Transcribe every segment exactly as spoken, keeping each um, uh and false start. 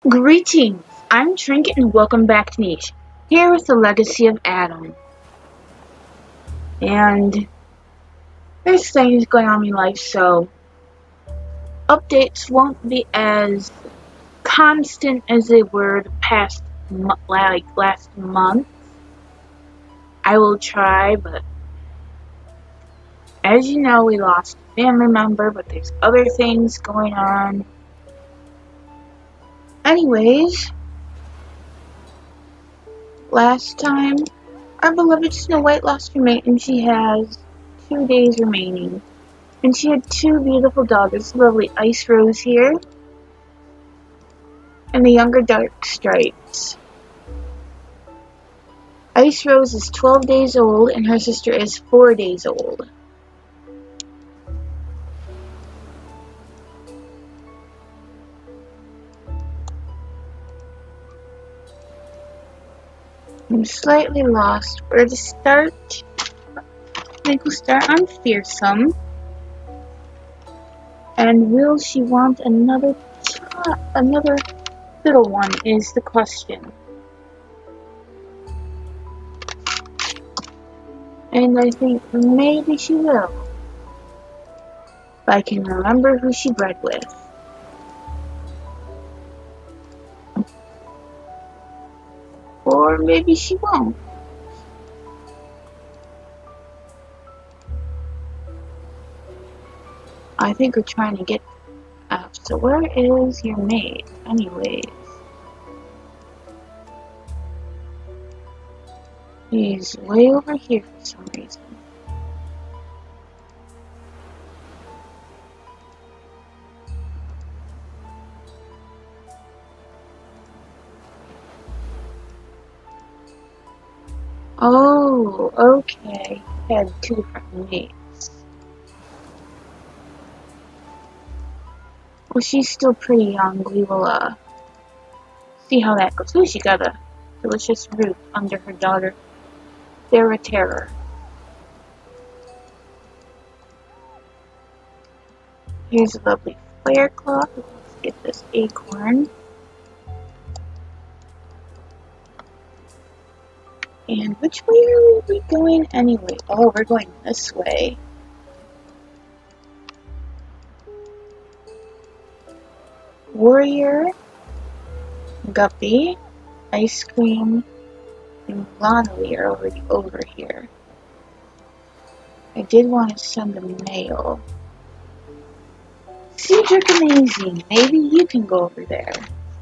Greetings, I'm Trinket and welcome back to Niche, here with the Legacy of Adam. And there's things going on in life, so updates won't be as constant as they were the past, like last month. I will try, but as you know, we lost a family member, but there's other things going on. Anyways, last time, our beloved Snow White lost her mate, and she has two days remaining. And she had two beautiful daughters, lovely Ice Rose here, and the younger Dark Stripes. Ice Rose is twelve days old, and her sister is four days old. I'm slightly lost where to start. I think we'll start on Fearsome. And will she want another child, another little one is the question. And I think maybe she will. If I can remember who she bred with. Or maybe she won't. I think we're trying to get out. So where is your mate, anyways? He's way over here for some reason. Oh, okay. He had two different mates. Well, she's still pretty young. We will, uh, see how that goes. Ooh, she got a delicious root under her daughter, Thera Terror. Here's a lovely flare cloth. Let's get this acorn. And which way are we going anyway? Oh, we're going this way. Warrior, Guppy, Ice Cream, and Lonely are already over here. I did want to send a mail. Cedric Amazing, maybe you can go over there.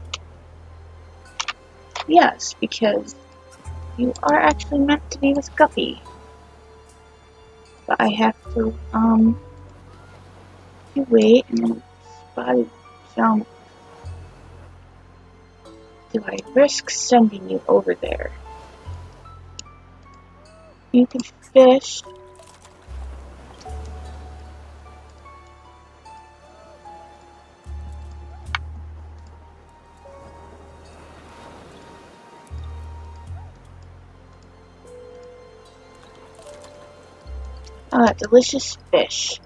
Yes, because you are actually meant to be with Guppy. But I have to, um, you wait and then spotted jump. Do I risk sending you over there? You can fish. Ah, delicious fish.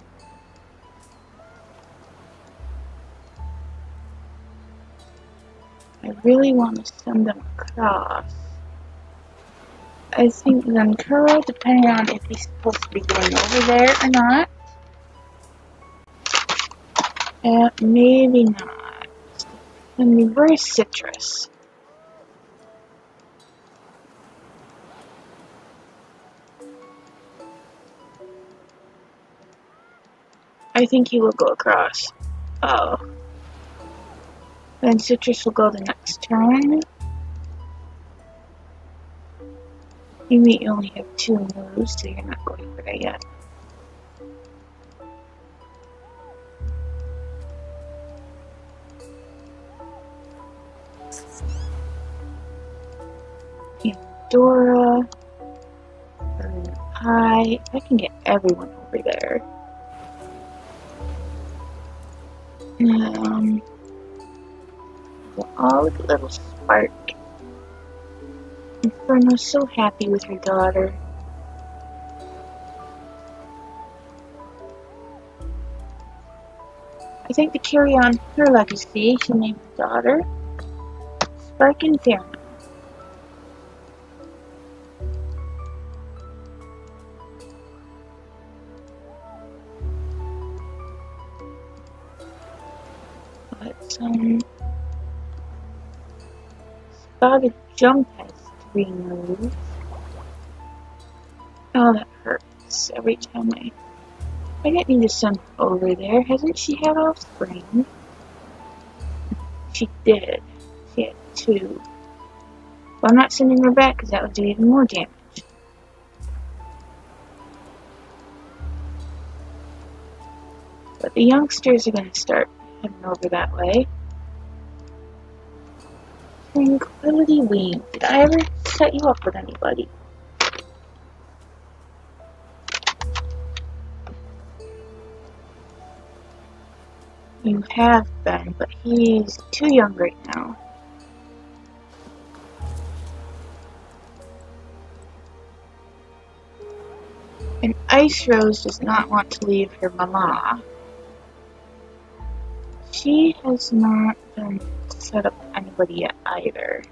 I really want to send them across. I think Zenkuro, depending on if he's supposed to be going over there or not. Uh, maybe not. I mean, where's Citrus? I think he will go across. Oh. Then Citrus will go the next turn. You may only have two moves, so you're not going for that yet. Pandora. Hi. I can get everyone over there. Um. Oh, look at little Spark. Inferno's so happy with her daughter. I think to carry on her legacy, she named her daughter Spark Inferno. Let's um Spotted Jump has three moves. Oh, that hurts every time I I didn't need to send her over there. Hasn't she had offspring? She did. She had two. But I'm not sending her back because that would do even more damage. But the youngsters are going to start heading over that way. Tranquility Wing. Did I ever set you up with anybody? You have been, but he's too young right now. And Ice Rose does not want to leave her mama. She has not been set up with anybody yet either.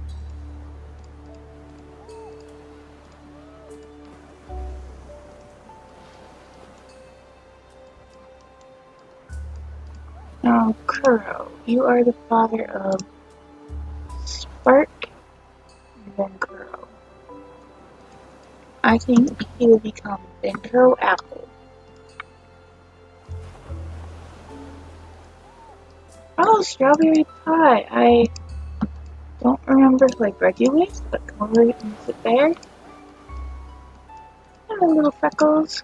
Now, Kuro, you are the father of Spark and then Kuro. I think he will become Benkuro Apple. Oh, Strawberry Pie. I don't remember who I bred you with, but come over and sit there. Hello, little freckles.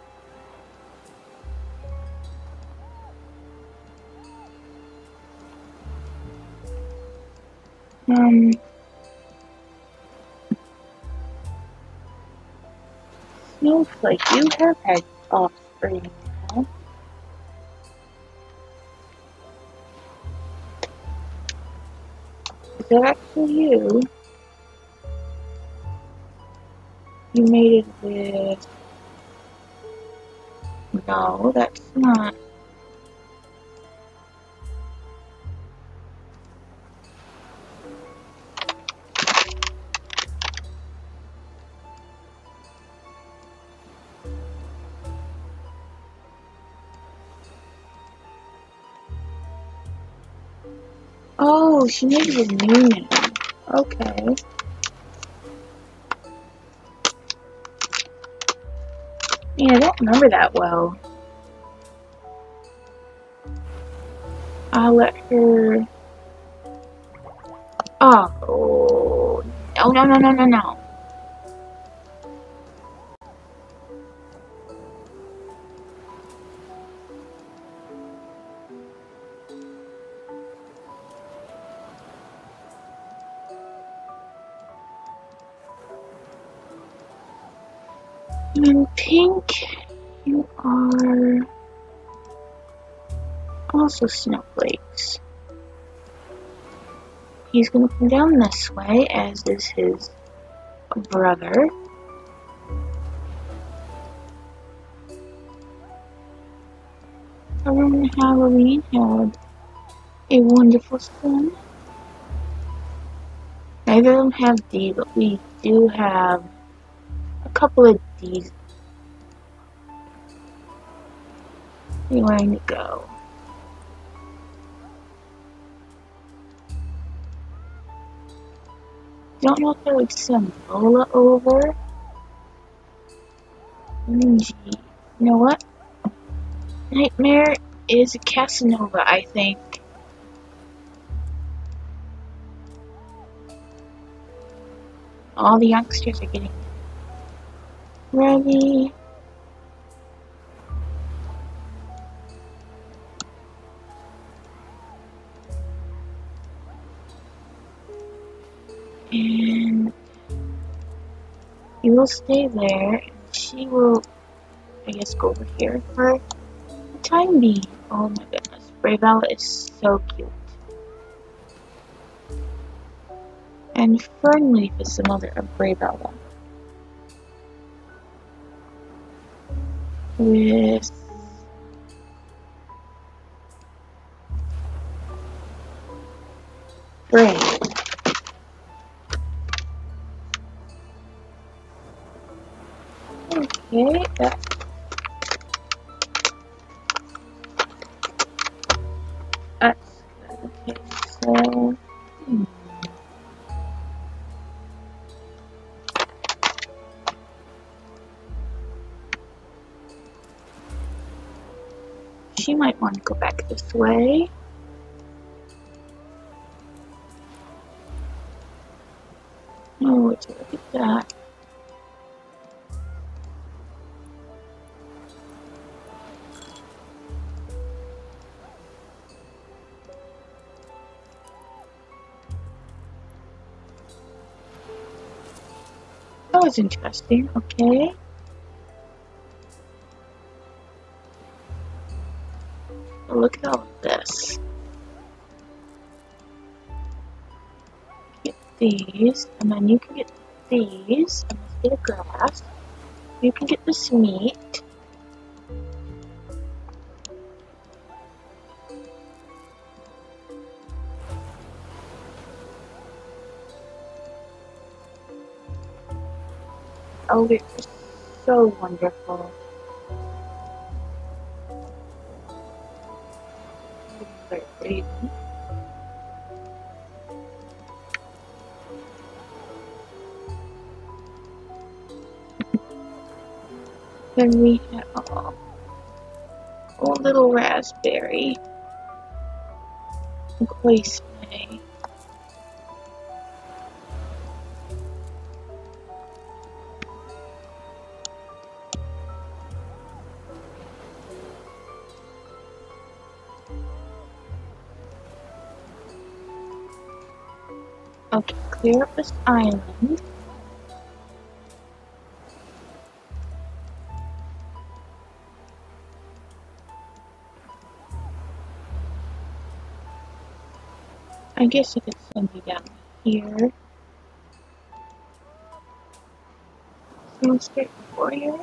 Um, Snowflake, you have had offspring now. Is that actually you? You mated with... No, that's not. Oh, she made it with Noonan. Okay. Yeah, I don't remember that well. I'll let her... Oh, no, no, no, no, no, no. And Pink, you are also snowflakes. He's gonna come down this way, as is his brother. Around Halloween had a wonderful son. Neither of them have D, but we do have a couple of D's. Where to go? Don't know if I would send Lola over. Mm, gee. You know what? Nightmare is a Casanova, I think. All the youngsters are getting ready. And you will stay there, and she will, I guess, go over here for the time being. Oh my goodness, Bravella is so cute. And Fernleaf is the mother of Bravella. With Brave. Okay, that. That's good. Okay, so. Hmm. She might want to go back this way. Oh, would you look at that? That was interesting. Okay. Oh, look at all of this. Get these, and then you can get these, and let's get a grass. You can get this meat. Oh, they're so wonderful. They're breathing. Then we have oh, oh little raspberry. Quaisme. Okay, clear up this island. I guess I could send you down here. Someone straight before here.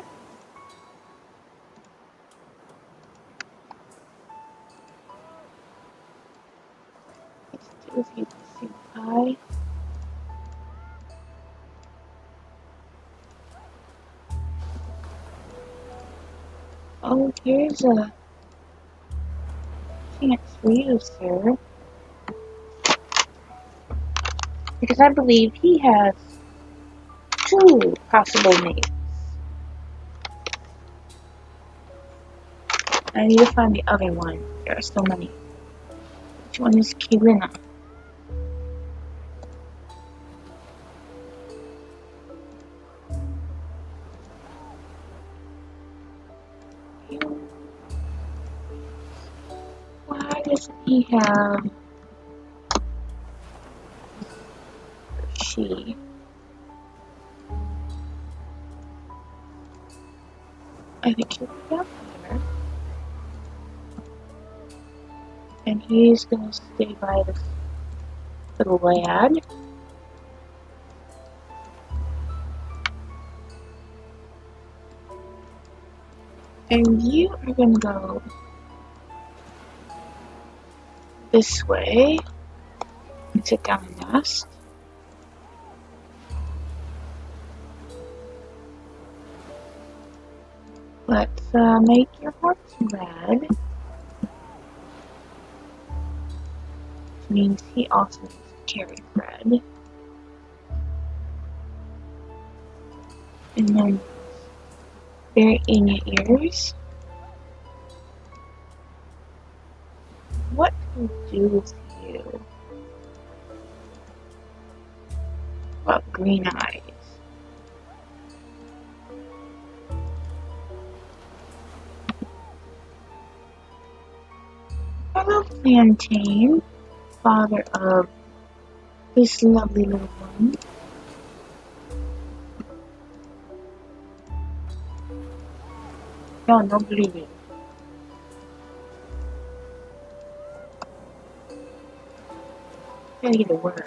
Let's do a few see pie. Oh, here's a chance for you, sir. Because I believe he has two possible names. I need to find the other one. There are so many. Which one is Kilina? Why doesn't he have she? I think he'll be up there. And he's gonna stay by this little lad. And you are gonna go this way and sit down and nest. Let's uh, make your horse red. Which means he also needs to carry bread. And then very in your ears. What can we do with you? What green eyes? Hello, Plantain, father of this lovely little one. No, no bleeding. Gotta get a word.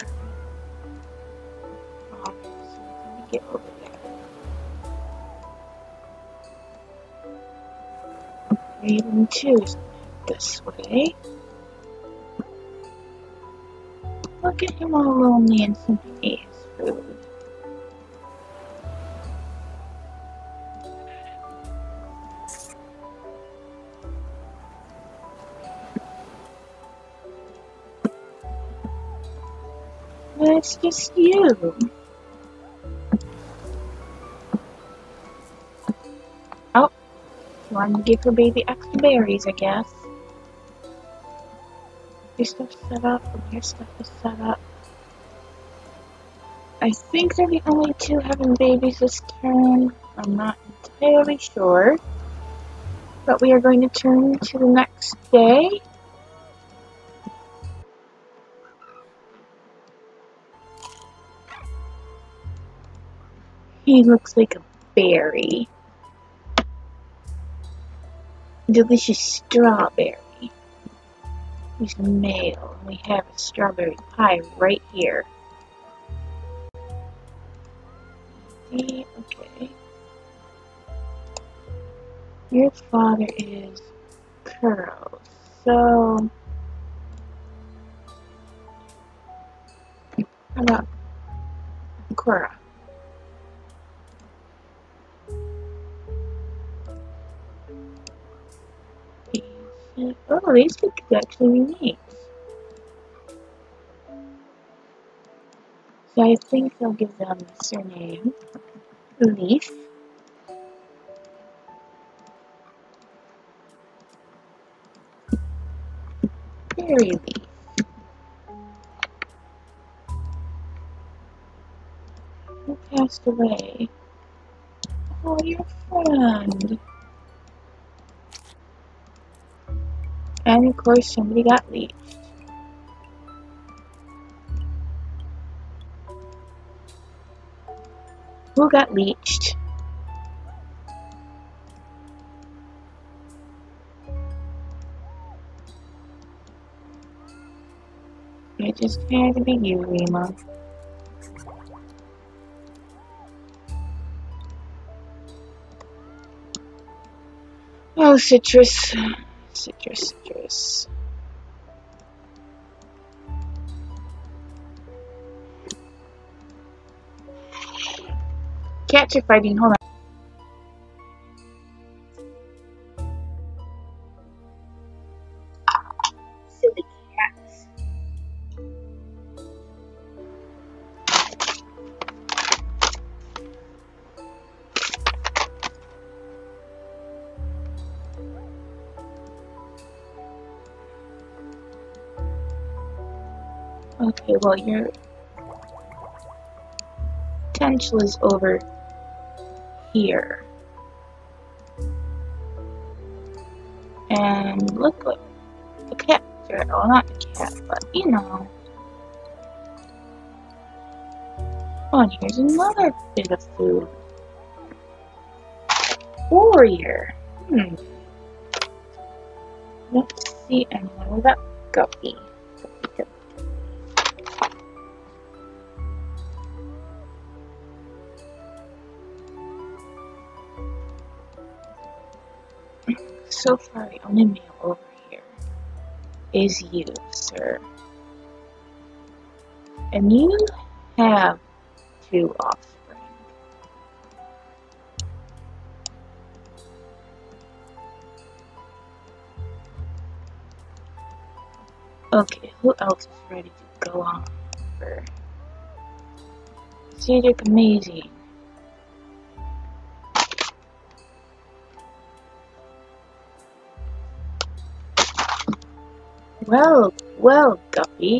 Oh, so let me get over there. Raven two is this way. Look at him all lonely and simply eats food. It's just you. Oh, you wanted to give her baby extra berries, I guess. Your stuff's set up, and your stuff is set up. I think they're the only two having babies this turn. I'm not entirely sure. But we are going to turn to the next day. He looks like a berry. Delicious strawberry. He's male, and we have a strawberry pie right here. See, okay. Your father is Kuro, so how about Kura? Oh, these could actually be neat. So I think I'll give them the surname Leaf. Berry Leaf. Who passed away? Oh, your friend. And of course somebody got leached. Who got leached? It just had to be you, Rima. Oh, citrus. Citrus, citrus. Cats are fighting, hold on. Silly cats. Okay, well, your potential is over here. And look what the cat, well, not the cat, but you know. Oh, and here's another bit of food. Warrior. Hmm. Let's see anyone. What about Guppy? So far, the only male over here is you, sir. And you have two offspring. Okay, who else is ready to go on for Cedric Amazing? Well, well, Guppy.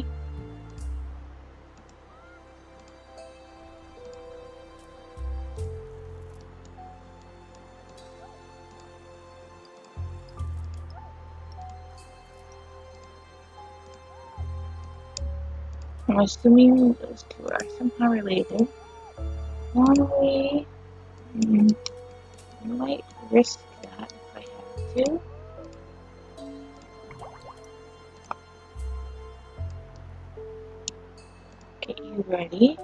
I'm assuming those two are somehow related. One way, mm, I might risk that if I have to. Okay, you ready?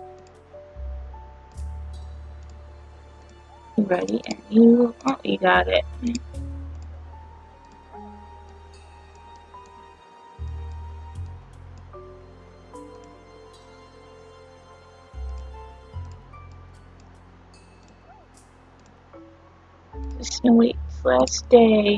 You ready? And you, oh, you got it. Snow White's last day.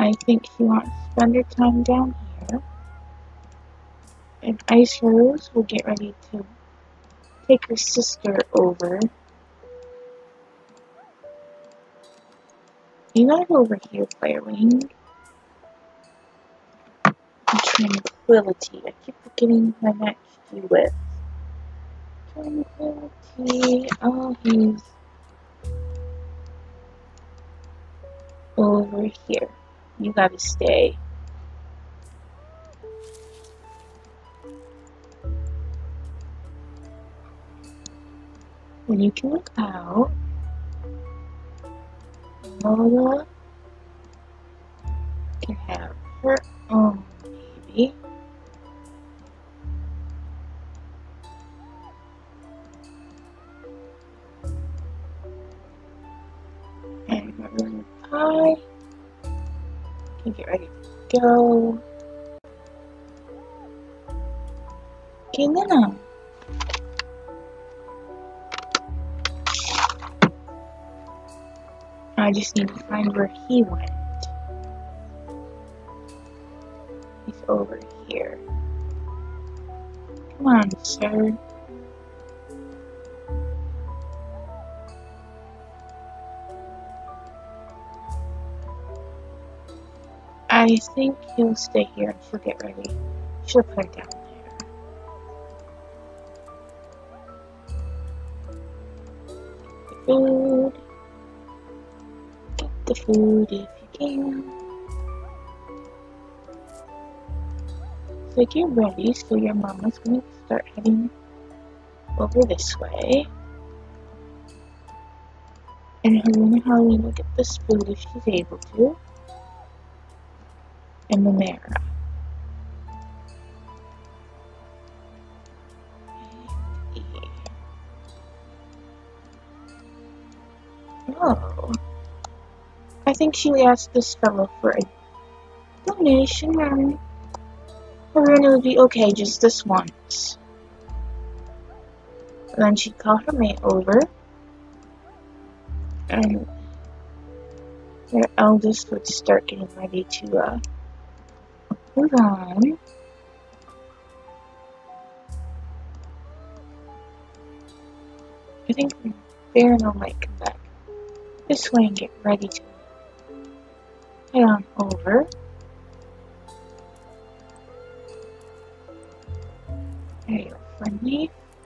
I think she wants to spend her time down here. And Ice Rose will get ready to take her sister over. You gotta go over here, Firewing. Tranquility. I keep forgetting who I matched you with. Tranquility. Oh, he's over here. You gotta stay. When you can look out, Lola can have her own baby. And Maroon Pie can get ready to go. Okay, now. I just need to find where he went. He's over here. Come on, sir. I think he'll stay here and she'll get ready. She'll put it down there. The food. Get the food if you can. So get ready, so your mama's going to start heading over this way. And Haruna Halloween will get this food if she's able to. And Mamera. Oh. I think she asked this fellow for a donation and Haruna would be okay just this once. And then she'd call her mate over. And their eldest would start getting ready to uh move on. I think Baronel might come back this way and get ready to head on over. There you go, friendly.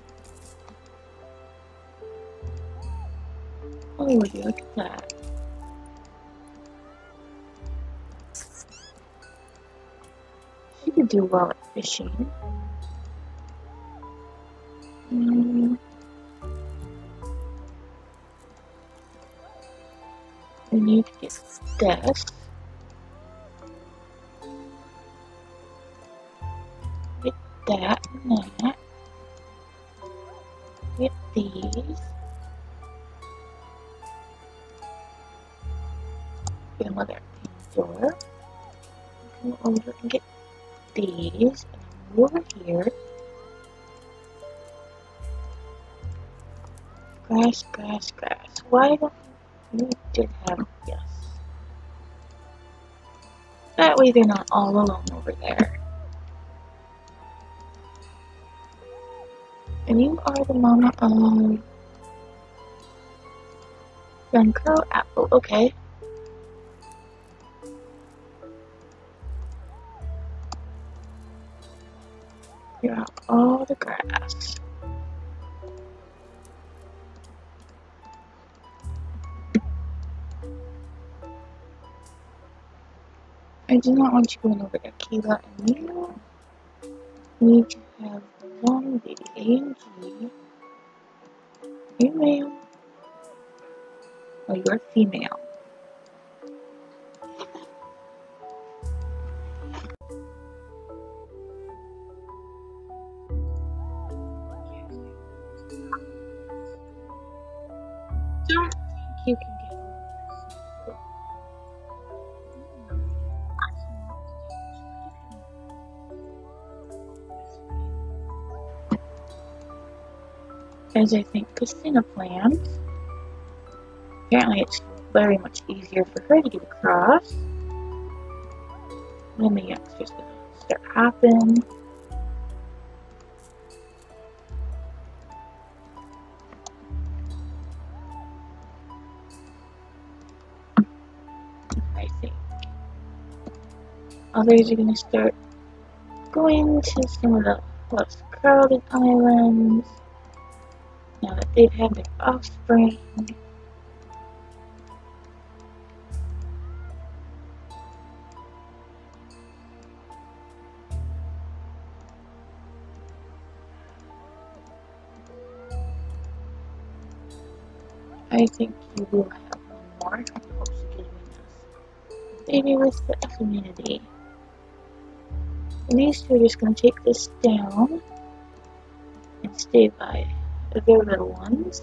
Oh, would you look at that? She could do well at fishing. Mm. We need to get this. Get that and that. Get these. Get another door. Come over and get these. And over here. Grass, grass, grass. Why don't you did have yes? That way they're not all alone over there. And you are the mama of Young Crow Apple. Okay. Clear out all the grass. I do not want you going over to Keela and you need to have one baby. A and G. You male. Oh, you're female. Don't think you can get as I think Christina planned. Apparently it's very much easier for her to get across. Then the youngsters gonna start hopping. I think others are gonna start going to some of the less crowded islands now that they've had their offspring. I think you will have more in hopes of giving us a baby with the F immunity. And these two are just going to take this down and stay by their little ones.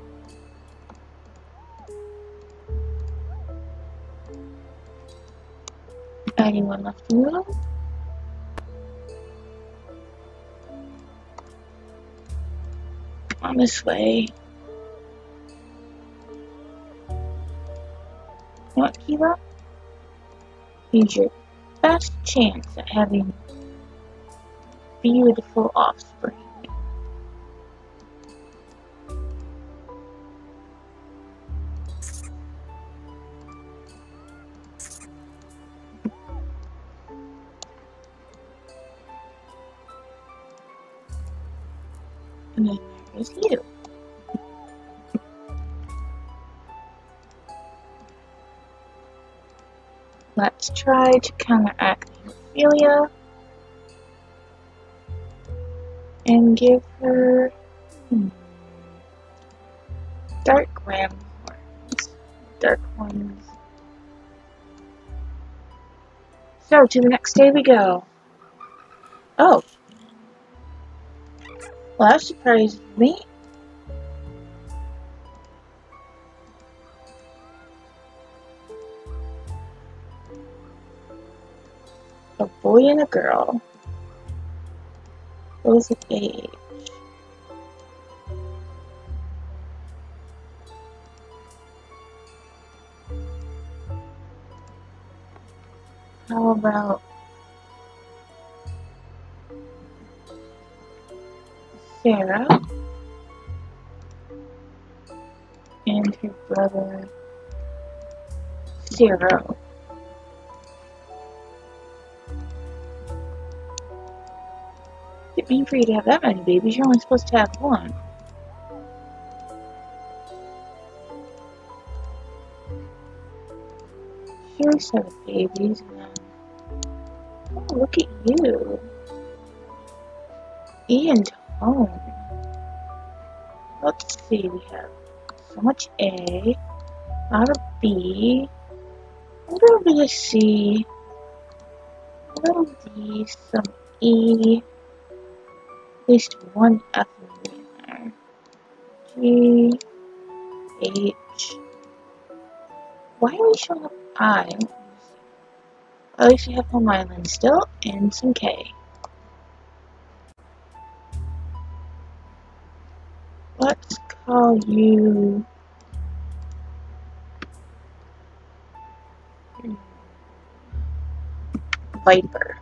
Anyone left in the middle? On this way. You know what, Kiva? Here's your best chance at having beautiful offspring. And then there's you. Let's try to counteract hemophilia and give her hmm, dark ram horns. Dark horns. So, to the next day we go. Oh. Well, that surprised me. A boy and a girl. Both of age. How about Sarah and her brother Zero? It mean for you to have that many babies, you're only supposed to have one. Here's seven babies, and then oh, look at you. E and Tone. Let's see, we have so much A, a lot of B, a little bit of C, a little D, some E, at least one F in there. G, H. Why are we showing up I? At least we have home island still, and some K. Let's call you Viper.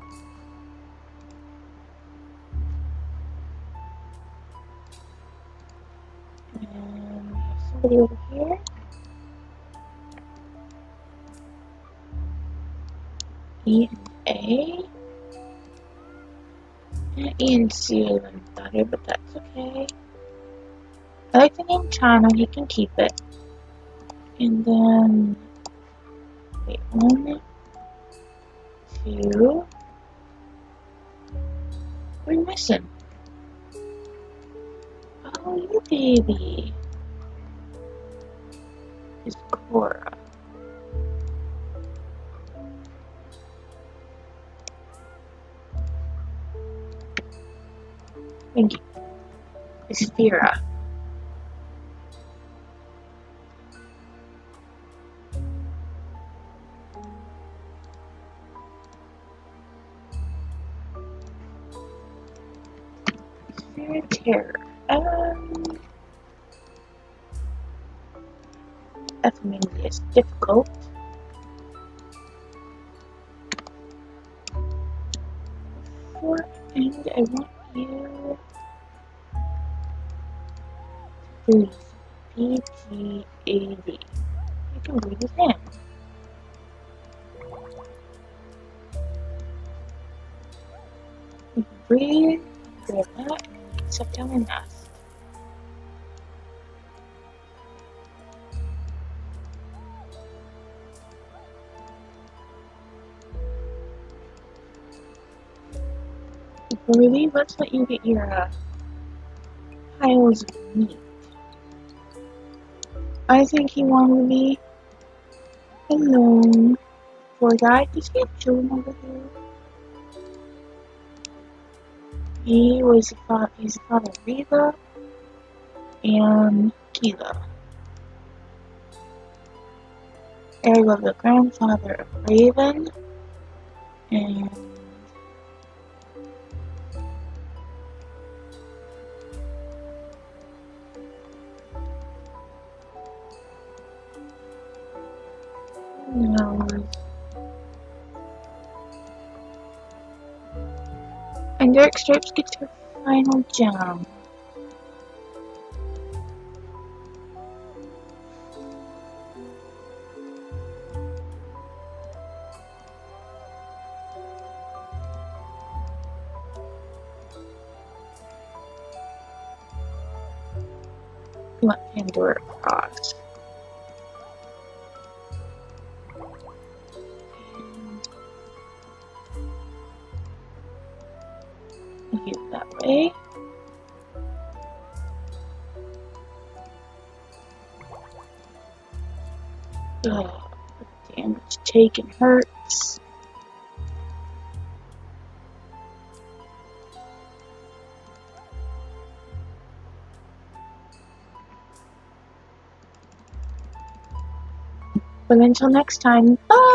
And we have somebody over here. E and A. And E and C are even better, but that's okay. I like the name Chana, he can keep it. And then, wait, one, two, we're missing. Oh, you baby. Is Cora. Thank you. Is Vera. Terror. Um, F means it's difficult. for, and I want you to use P G A D. You can breathe his hand. You can breathe, grab that, and set down and nest. Before we leave, let's let you get your uh, piles of meat. I think he wanted to be alone. Poor guy, just get chilling over here. He was the father, he's the father of Reva and Keela. Eric was the grandfather of Raven and no. And Derek Stripes gets her final gem. We want Pandora Cross. And use that way. Oh, damage taken hurts. But until next time, bye!